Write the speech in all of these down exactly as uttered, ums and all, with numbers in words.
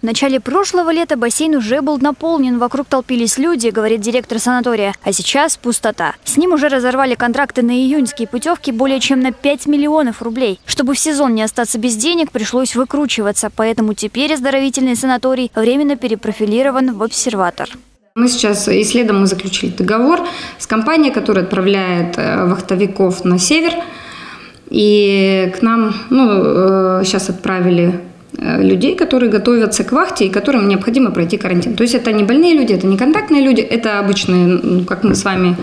В начале прошлого лета бассейн уже был наполнен, вокруг толпились люди, говорит директор санатория. А сейчас пустота. С ним уже разорвали контракты на июньские путевки более чем на пять миллионов рублей. Чтобы в сезон не остаться без денег, пришлось выкручиваться. Поэтому теперь оздоровительный санаторий временно перепрофилирован в обсерватор. Мы сейчас и следом мы заключили договор с компанией, которая отправляет вахтовиков на север. И к нам ну, сейчас отправили людей, которые готовятся к вахте и которым необходимо пройти карантин. То есть это не больные люди, это не контактные люди, это обычные, ну, как мы с вами,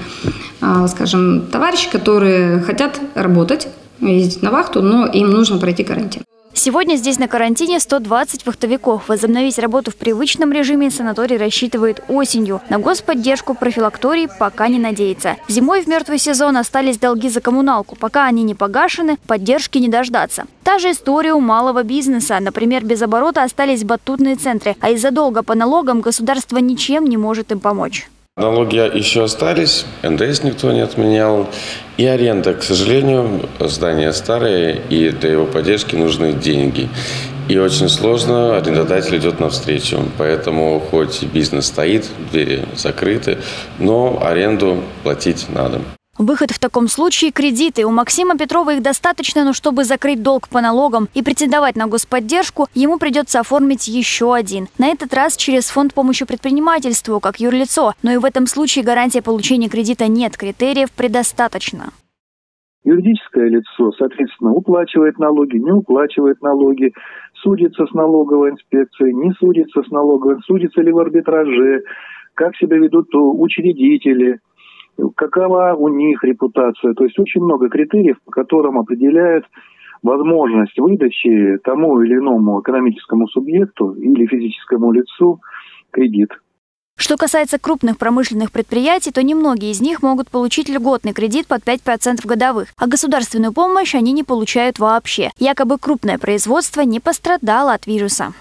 скажем, товарищи, которые хотят работать, ездить на вахту, но им нужно пройти карантин. Сегодня здесь на карантине сто двадцать вахтовиков. Возобновить работу в привычном режиме санаторий рассчитывает осенью. На господдержку профилакторий пока не надеется. Зимой в мертвый сезон остались долги за коммуналку. Пока они не погашены, поддержки не дождаться. Та же история у малого бизнеса. Например, без оборота остались батутные центры, а из-за долга по налогам государство ничем не может им помочь. Налоги еще остались, эн дэ эс никто не отменял. И аренда, к сожалению, здание старое, и для его поддержки нужны деньги. И очень сложно, арендодатель идет навстречу. Поэтому хоть бизнес стоит, двери закрыты, но аренду платить надо. Выход в таком случае – кредиты. У Максима Петрова их достаточно, но чтобы закрыть долг по налогам и претендовать на господдержку, ему придется оформить еще один. На этот раз через фонд помощи предпринимательству, как юрлицо. Но и в этом случае гарантии получения кредита нет, критериев предостаточно. Юридическое лицо, соответственно, уплачивает налоги, не уплачивает налоги, судится с налоговой инспекцией, не судится с налоговой, судится ли в арбитраже, как себя ведут учредители. Какова у них репутация. То есть очень много критериев, по которым определяют возможность выдачи тому или иному экономическому субъекту или физическому лицу кредит. Что касается крупных промышленных предприятий, то немногие из них могут получить льготный кредит под пять процентов годовых, а государственную помощь они не получают вообще. Якобы крупное производство не пострадало от вируса.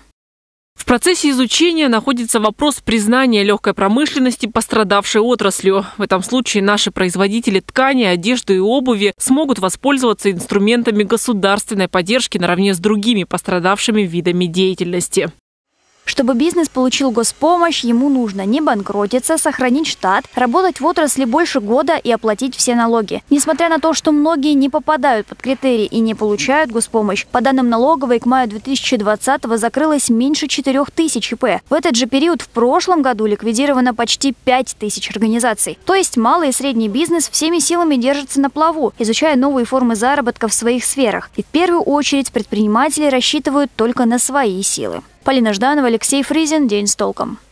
В процессе изучения находится вопрос признания легкой промышленности пострадавшей отраслью. В этом случае наши производители ткани, одежды и обуви смогут воспользоваться инструментами государственной поддержки наравне с другими пострадавшими видами деятельности. Чтобы бизнес получил госпомощь, ему нужно не банкротиться, сохранить штат, работать в отрасли больше года и оплатить все налоги. Несмотря на то, что многие не попадают под критерии и не получают госпомощь, по данным налоговой, к маю две тысячи двадцатого закрылось меньше четырёх тысяч и пэ. В этот же период в прошлом году ликвидировано почти пять тысяч организаций. То есть малый и средний бизнес всеми силами держится на плаву, изучая новые формы заработка в своих сферах. И в первую очередь предприниматели рассчитывают только на свои силы. Полина Жданова, Алексей Фризин. День с толком.